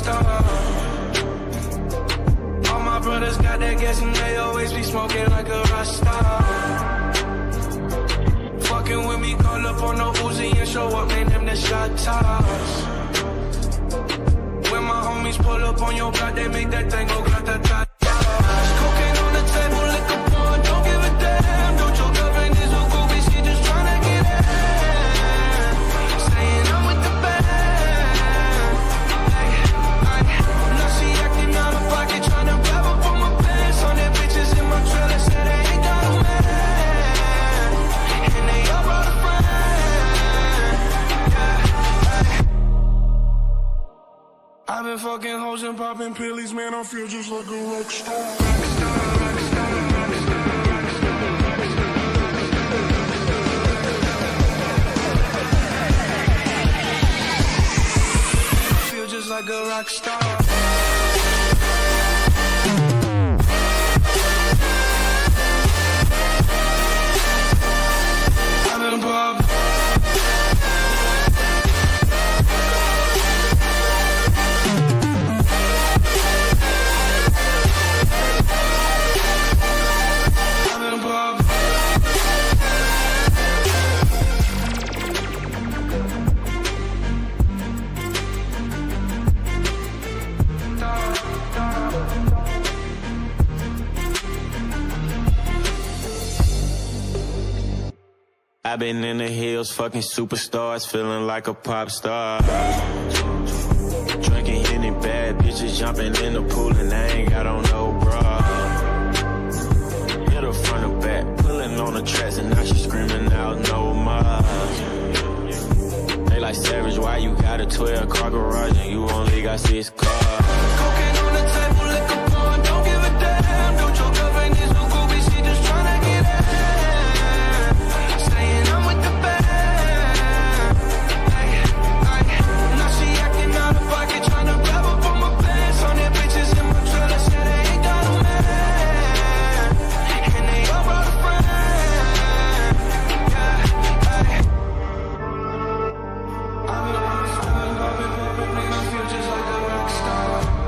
star. All my brothers got that gas and they always be smoking like a rock star. Fucking with me, call up on the Uzi and show up, man, them the shot toss. When my homies pull up on your block, they make that thing go grata-ta. Cocaine on the table, liquor porn, don't give a damn. Don't your girlfriend is a groovy, she just tryna get in. Saying I'm with the band. Now she acting out of pocket, tryna grab up on my pants. On that bitches in my trailer, said they ain't got a man. And they all brought a friend. I've been fucking hoes and popping pillies, man, I feel just like a rock star. Just like a rock star. I'm in Bob. I'm in Bob. I've been in the hills, fucking superstars, feeling like a pop star. Drinking any bad bitches, jumping in the pool, and I ain't got on no bra. Hit her front or back, pulling on the tracks, and now she screaming out no more. They like, Savage, why you got a 12-car garage and you only got 6 cars? Cocaine on the table, liquor porn, don't give a damn. Don't your girlfriend is a groovy, she just tryna get in. Saying I'm with the band. Now she acting out of pocket, tryna grab up on my pants. On that bitches in my trailer, said they ain't got a man. And they all brought a friend. I've been popping, man, I feel just like a rock star.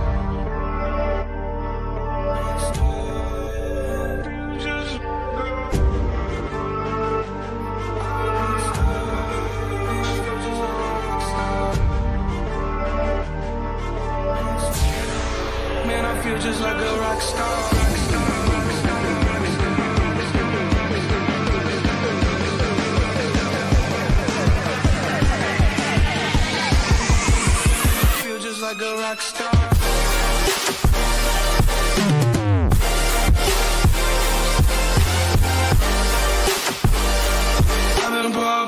Man, I feel just like a rock star. Feel just like a rock star. I'm in Bob.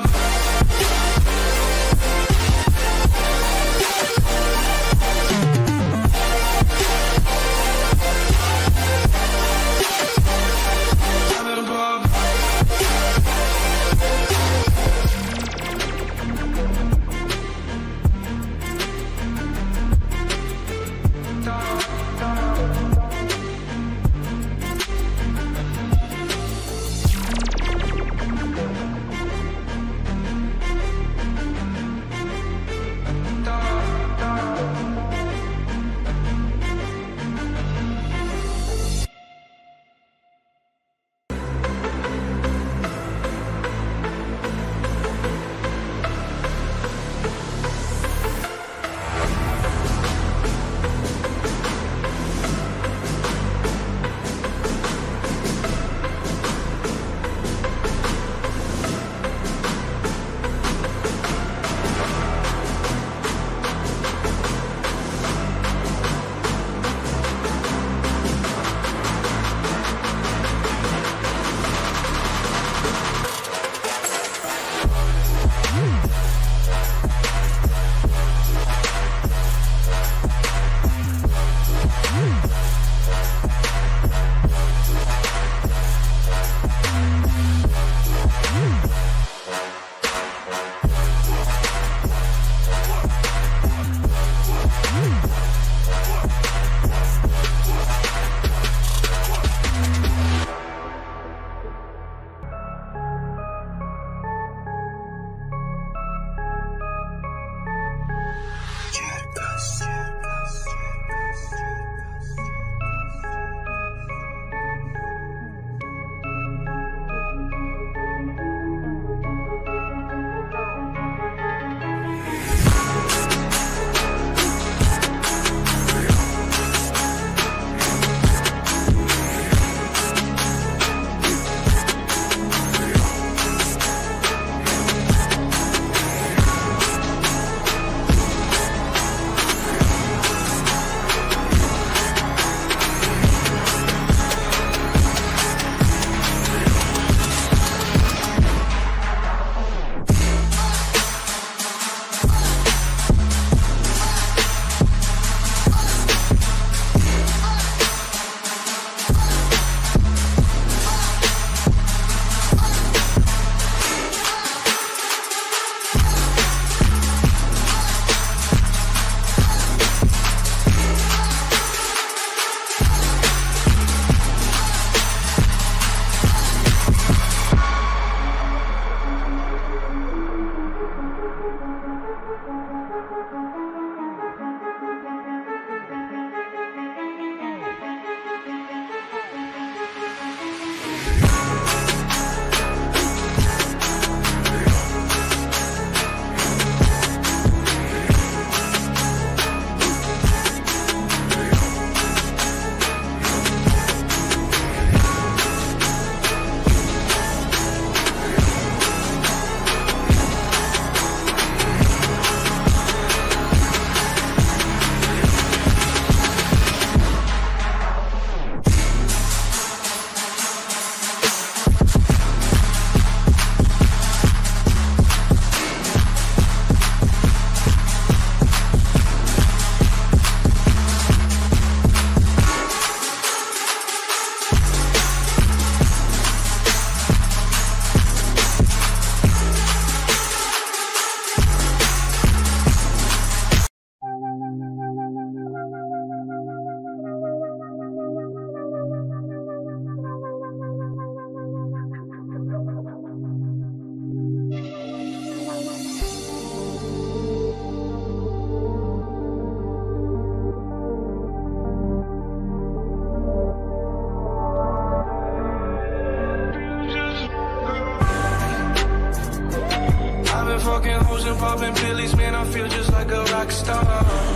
popping pillies, man, I feel just like a rock star.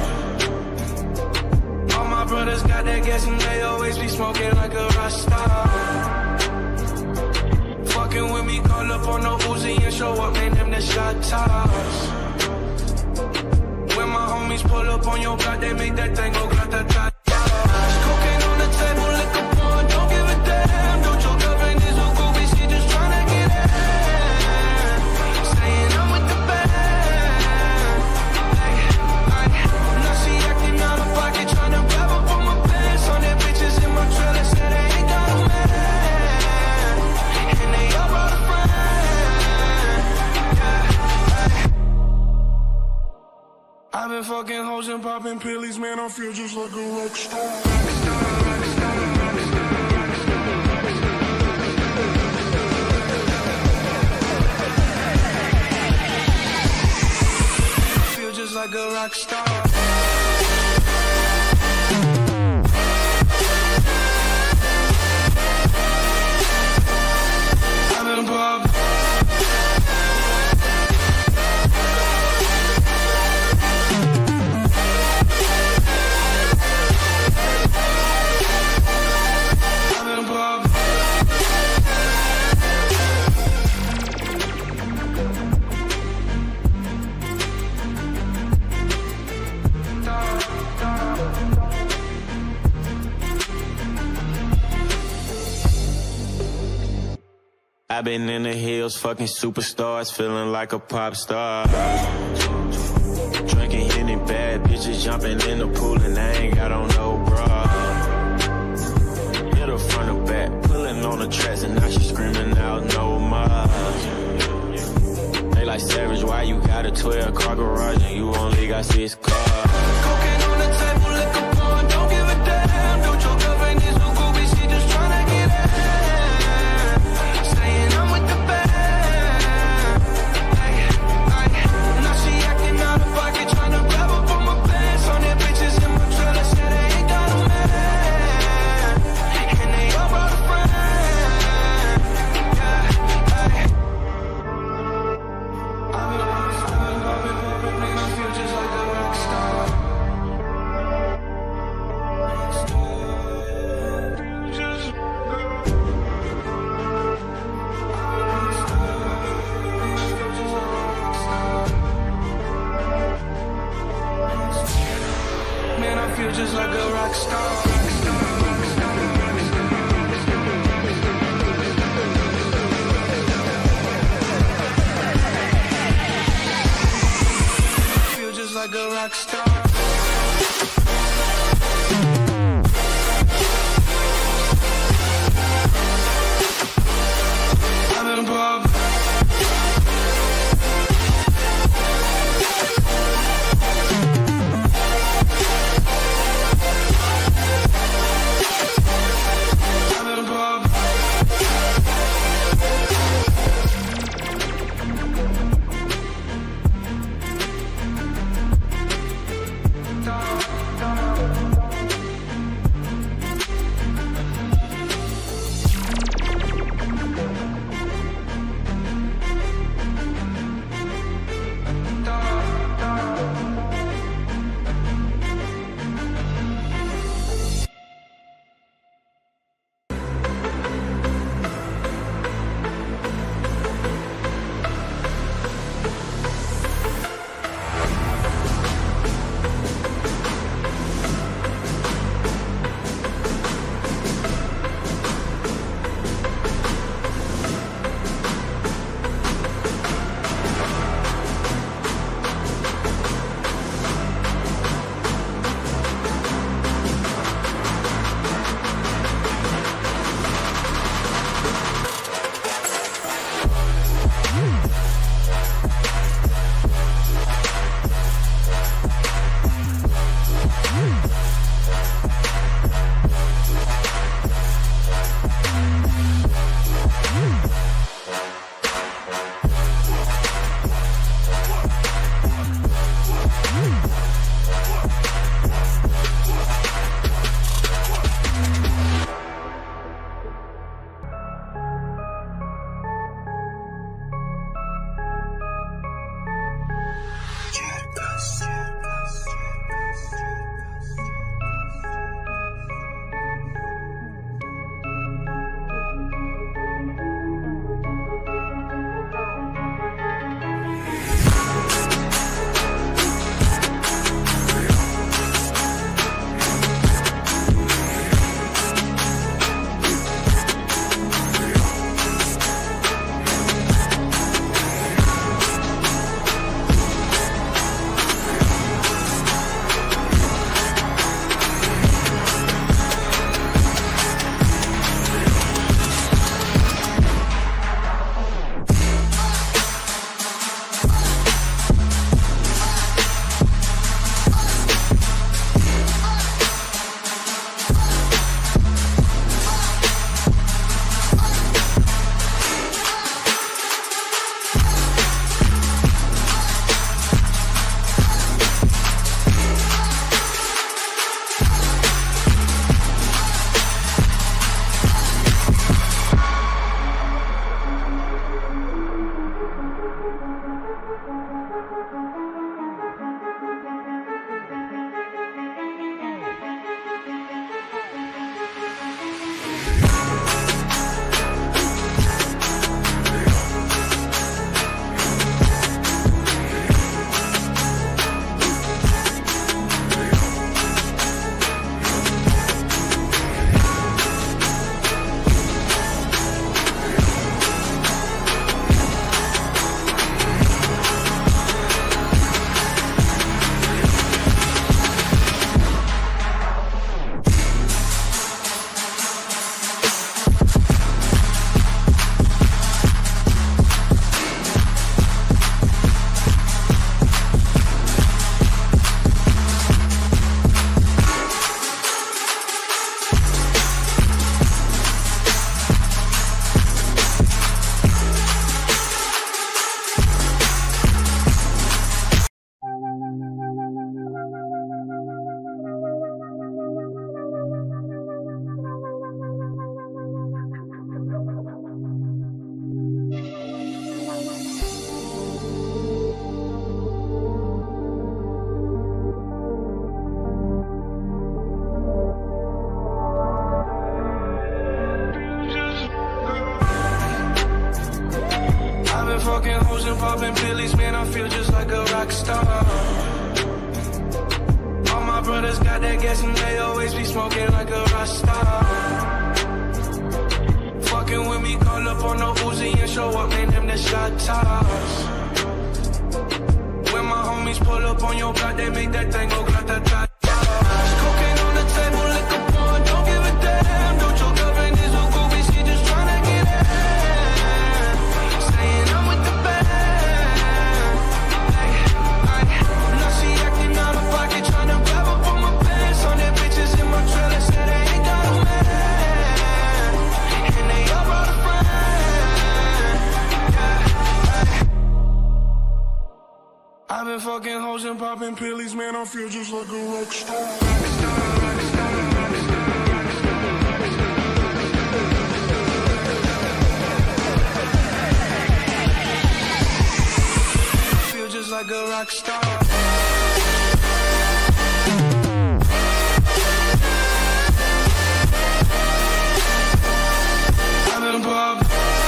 All my brothers got that gas and they always be smoking like a rock star. Fucking with me, call up on the Uzi and show up, man, them the shot tops. When my homies pull up on your block, they make that thing go grata-ta. Cocaine on the table, liquor porn, don't give a damn. Don't your girlfriend is a groovy, she just tryna get in. Saying I'm with the band. Now she acting out of pocket, tryna grab up on my pants. On their bitches in my trailer, said they ain't got a man. And they all brought a friend. I've been fucking hoes and popping pillies, man, I feel just like a rock star. Just like a rock star. I've been popped. I've been popped. I've been in the hills, fucking superstars, feeling like a pop star. Drinking Henny, bad bitches jumping in the pool and I ain't got on no bra. Hit her front or back, pulling on the tracks and now she screaming out no more. They like Savage, why you got a 12-car garage and you only got 6 cars? Cocaine on the table, liquor porn, don't give a damn. Don't your girlfriend is a groovy, she just tryna get in. Saying I'm with the band. Now she acting out of pocket, tryna grab up on my pants. On their bitches in my trailer, said they ain't got a man. And they all brought a friend. I feel just like a rock star. Man, I feel just like a rock star. Feel just like a rock star. I've been popped. I've been popped. hoes and popping pillies, man, I feel just like a rock star. All my brothers got that gas and they always be smoking like a rock star. Fucking with me, call up on the Uzi and show up, man, them the shot toss. When my homies pull up on your block, they make that thing go grata-ta. Cocaine on the table, liquor porn, don't give a damn. Don't your girlfriend is a groupie, she just tryna get in. Saying I'm with the band. Now she acting out of pocket, tryna grab up on my pants. On their bitches in my trailer, said they ain't got a man. And they all brought a friend. I've been fucking hoes and popping pillies, man, I feel just like a rock star. I feel just like a rock star. I've been popping.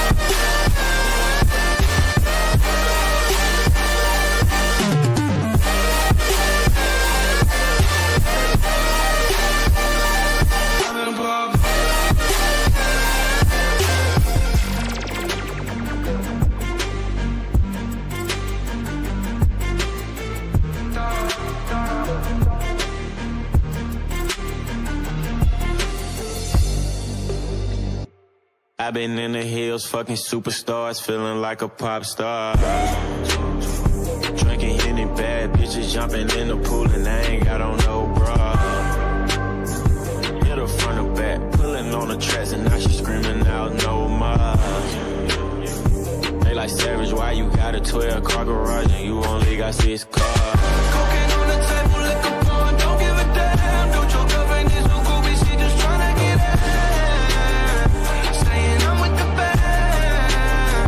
I've been in the hills, fucking superstars, feeling like a pop star. Drinking Henny, bad bitches jumping in the pool and I ain't got on no bra. Hit her front or back, pulling on the tracks and now she screaming out no more. They like Savage, why you got a 12-car garage and you only got 6 cars? Cocaine on the table, liquor porn, don't give a damn. Don't your girlfriend is a groupie, she just tryna get in. Saying I'm with the band.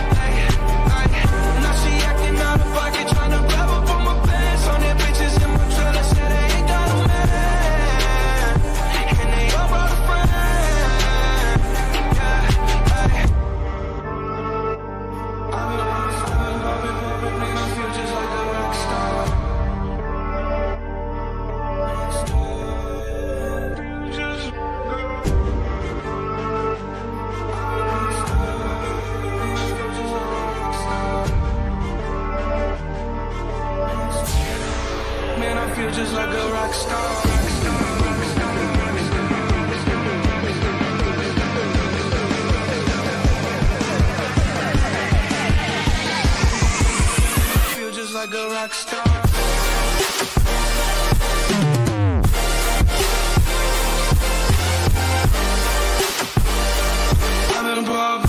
Now she acting out of pocket, tryna grab up on my pants. On their bitches in my trailer, said they ain't got a man. And they all brought a friend. I feel just like a rock star. Man, I feel just like a rock star. Feel just like a rock star. I've been popping.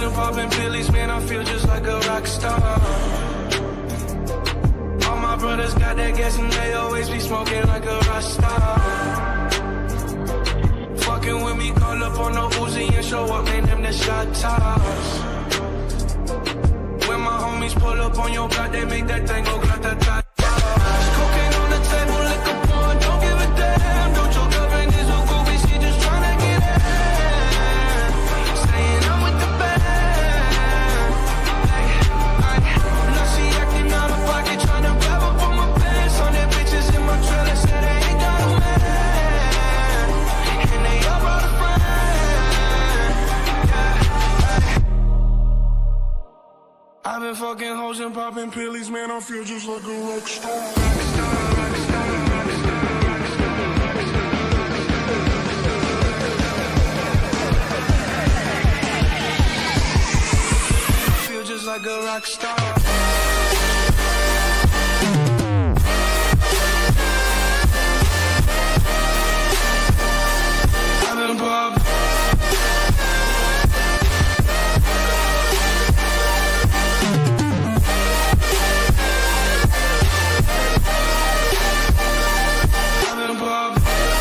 hoes and popping pillies, man, I feel just like a rock star. All my brothers got that gas and they always be smoking like a rock star. Fucking with me, call up on the Uzi and show up, man, them the shot toss. When my homies pull up on your block, they make that thing go grata-ta. Cocaine on the table, liquor porn, don't give a damn. Don't your girlfriend is a goofy, she just tryna get in. Staying out with the band. Now she acting out of pocket, tryna grab up on my pants. On that bitches in my trailer, said they ain't got a man. And they all brought a friend. I've been fucking hoes and popping pillies, man, I feel just like a rock star. Just like a rock star. I've been popped. I've been popped.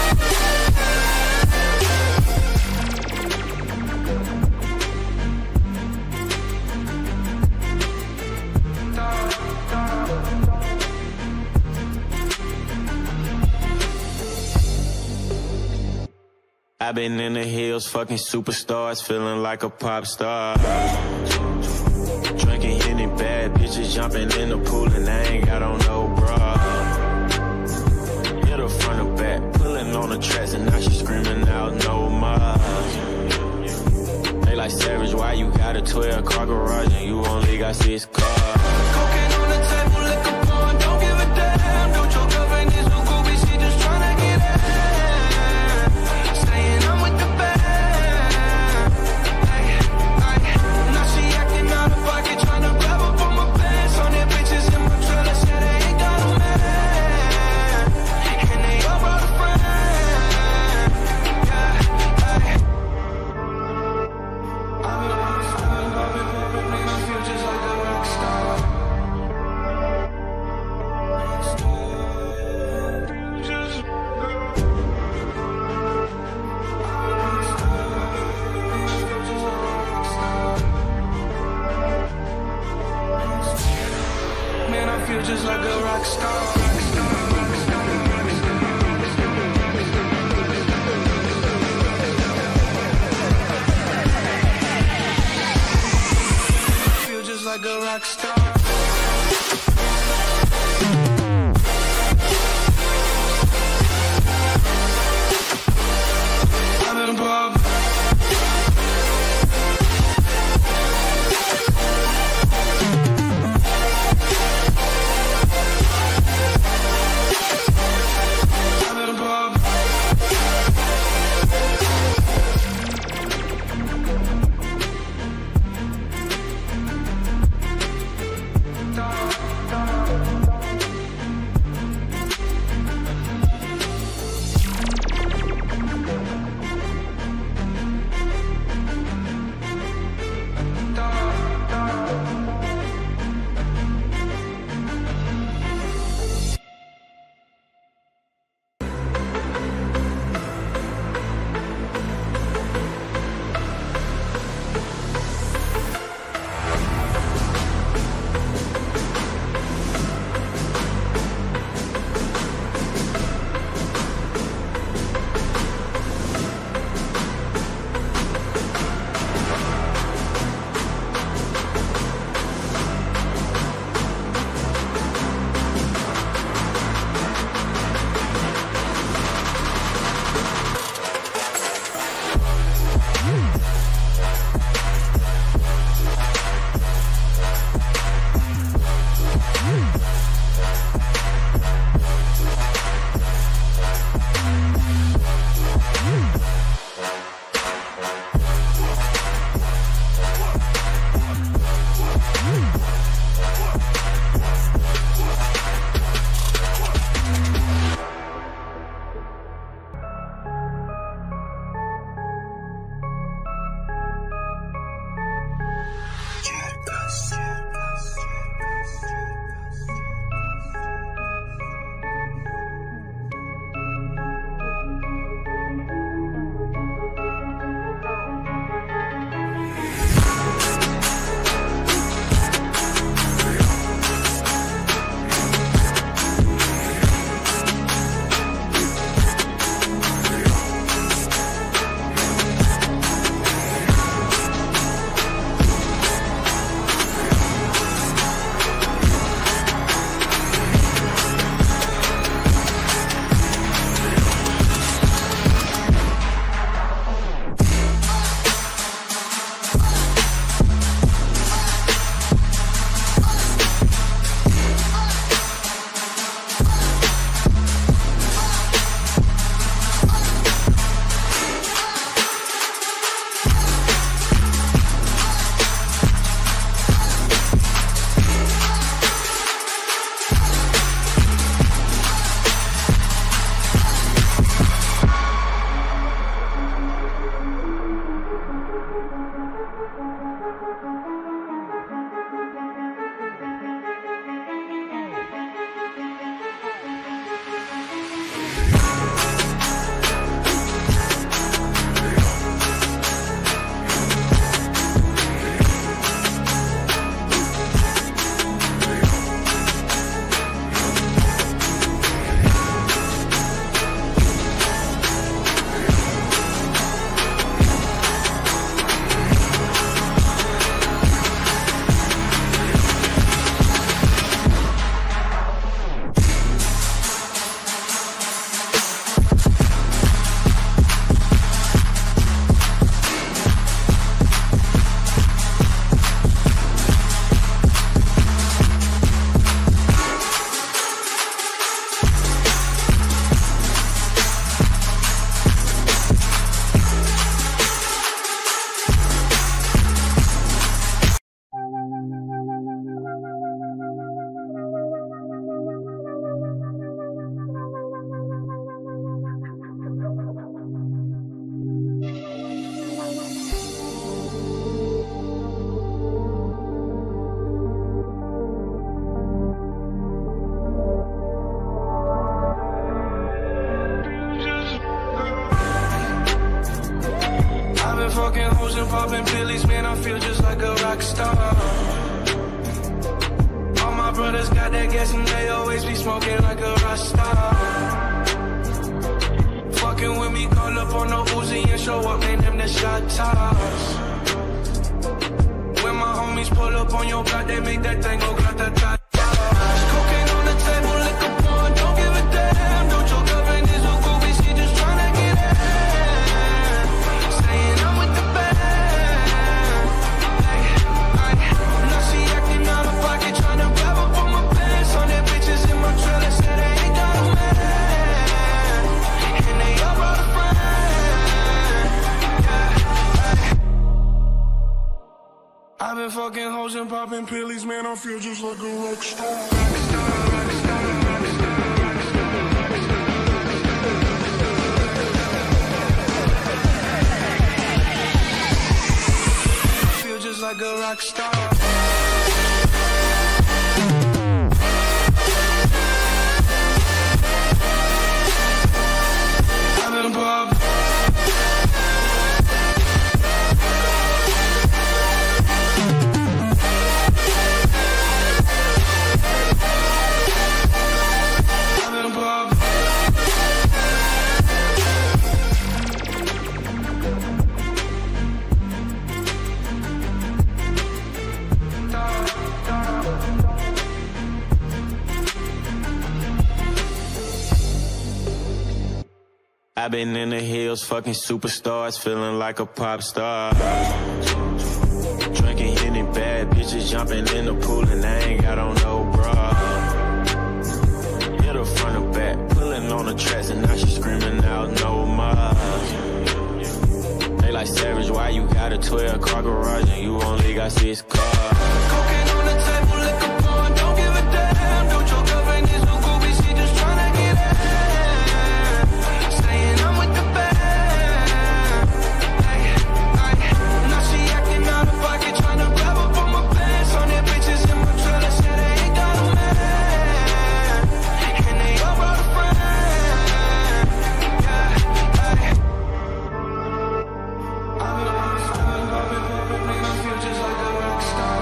I've been in the hills, fucking superstars, feeling like a pop star. Drinking any bad bitches, jumping in the pool, and I ain't got on no bra. Hit her front or back, pulling on the tracks, and now she screaming out no more. They like Savage, why you got a 12-car garage and you only got 6 cars? Cocaine on the table, liquor porn, don't give a damn. Don't your girlfriend is a goofy, she just tryna get in. Staying out with the band. Now she acting out of pocket, tryna grab up on my pants. On that bitches in my trailer, said they ain't got a man. And they all brought a friend. I've been popping, man, I feel just like a rock star. Fucking hoes and popping pillies, man, I feel just like a rock star. All my brothers got that gas and they always be smoking like a rock star. Fucking with me, call up on the Uzi and show up, man, them the shot toss. When my homies pull up on your block, they make that thing go grata-ta. Cocaine on the table, liquor porn, don't give a damn. Don't your girlfriend is a groupie, she just tryna get in. Saying I'm with the band. Now she acting out of pocket, tryna grab up on my pants. On their bitches in my trailer, said they ain't got a man. And they all brought a friend. I've been fucking hoes and popping pillies, man, I feel just like a rock star. Just like a rock star. I've been Bob. I've been Bob. I've been in the hills, fucking superstars, feeling like a pop star. Drinking Henny, bad bitches jumping in the pool and I ain't got on no bra. Hit her front or back, pulling on the tracks and now she screaming out no more. They like Savage, why you got a 12-car garage and you only got 6 cars? Cocaine on the table, liquor porn, don't give a damn. Don't your girlfriend is a groupie, she just tryna get in. Saying I'm with the band. Now she acting out of pocket, tryna grab up on my pants. On their bitches in my trailer, said they ain't got a man. And they all brought a friend. I feel just like a rock star.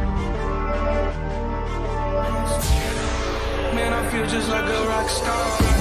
Man, I feel just like a rock star.